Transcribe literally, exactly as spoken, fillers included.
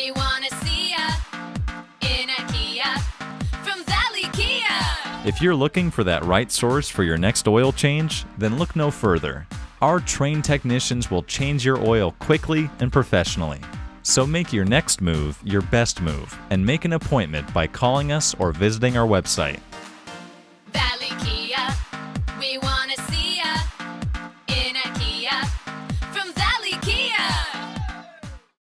They wanna see ya in a Kia from Valley Kia. If you're looking for that right source for your next oil change, then look no further. Our trained technicians will change your oil quickly and professionally. So make your next move your best move and make an appointment by calling us or visiting our website.